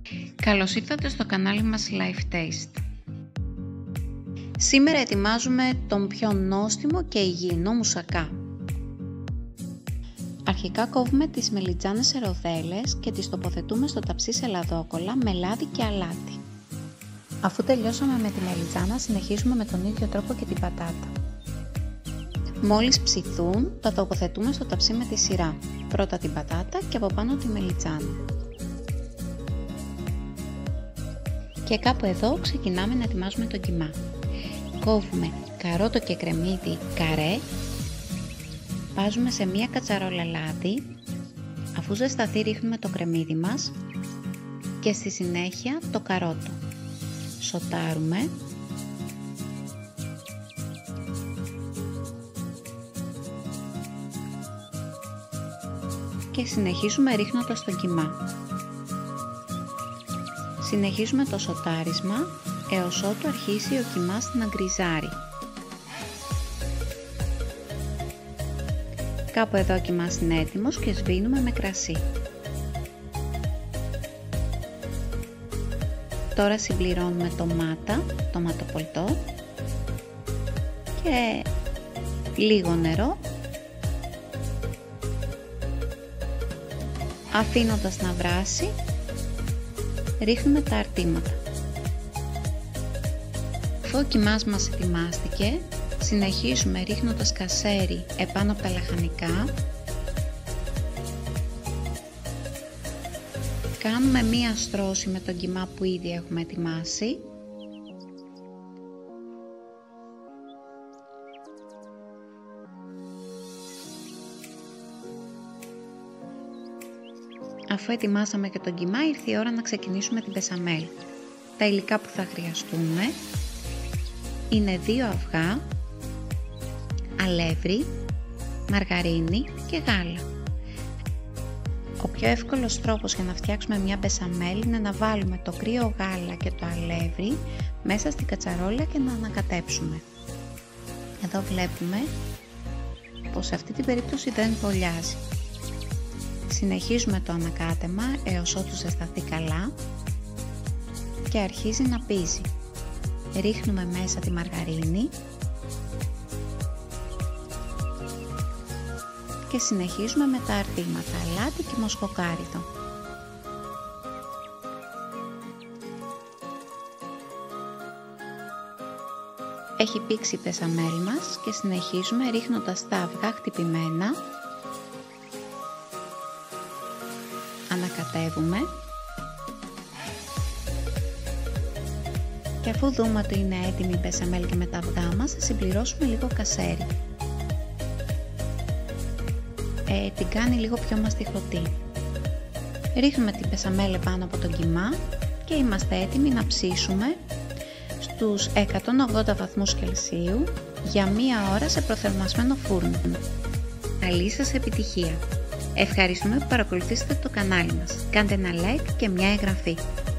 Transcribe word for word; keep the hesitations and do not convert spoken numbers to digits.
Καλώς ήρθατε στο κανάλι μας Life Taste. Σήμερα ετοιμάζουμε τον πιο νόστιμο και υγιεινό μουσακά. Αρχικά κόβουμε τις μελιτζάνες σε ροδέλες και τις τοποθετούμε στο ταψί σε λαδόκολλα με λάδι και αλάτι. Αφού τελειώσαμε με τη μελιτζάνα, συνεχίζουμε με τον ίδιο τρόπο και την πατάτα. Μόλις ψηθούν, τα τοποθετούμε στο ταψί με τη σειρά. Πρώτα την πατάτα και από πάνω τη μελιτζάνα. Και κάπου εδώ ξεκινάμε να ετοιμάζουμε τον κιμά. Κόβουμε καρότο και κρεμμύδι καρέ, βάζουμε σε μία κατσαρόλα λάδι, αφού ζεσταθεί ρίχνουμε το κρεμμύδι μας και στη συνέχεια το καρότο. Σοτάρουμε και συνεχίζουμε ρίχνοντας τον κιμά. Συνεχίζουμε το σοτάρισμα έως ότου αρχίσει ο κιμάς να γκριζάρει. Κάπου εδώ ο κιμάς είναι έτοιμος και σβήνουμε με κρασί. Τώρα συμπληρώνουμε ντομάτα, ντοματοπολτό και λίγο νερό, αφήνοντας να βράσει. Ρίχνουμε τα αρτήματα. Αφού ο κιμάς μας ετοιμάστηκε, συνεχίζουμε ρίχνοντας κασέρι επάνω από τα λαχανικά. Κάνουμε μία στρώση με τον κιμά που ήδη έχουμε ετοιμάσει. Αφού ετοιμάσαμε και τον κιμά, ήρθε η ώρα να ξεκινήσουμε την μπεσαμέλ. Τα υλικά που θα χρειαστούμε είναι δύο αυγά, αλεύρι, μαργαρίνη και γάλα. Ο πιο εύκολος τρόπος για να φτιάξουμε μια μπεσαμέλ είναι να βάλουμε το κρύο γάλα και το αλεύρι μέσα στην κατσαρόλα και να ανακατέψουμε. Εδώ βλέπουμε πως σε αυτή την περίπτωση δεν βολιάζει. Συνεχίζουμε το ανακάτεμα έως ότου ζεσταθεί καλά και αρχίζει να πίζει. Ρίχνουμε μέσα τη μαργαρίνη και συνεχίζουμε με τα αρτήματα, αλάτι και μοσχοκάριδο. Έχει πήξει η μπεσαμέλ μας και συνεχίζουμε ρίχνοντας τα αυγά χτυπημένα. Ανακατεύουμε και αφού δούμε ότι είναι έτοιμη η μπεσαμέλ και με τα αυγά μας, θα συμπληρώσουμε λίγο κασέρι. Ε, την κάνει λίγο πιο μαστιχωτή. Ρίχνουμε την μπεσαμέλ πάνω από τον κιμά και είμαστε έτοιμοι να ψήσουμε στους εκατόν ογδόντα βαθμούς Κελσίου για μία ώρα σε προθερμασμένο φούρνο. Καλή σας επιτυχία! Ευχαριστούμε που παρακολουθήσατε το κανάλι μας. Κάντε ένα like και μια εγγραφή.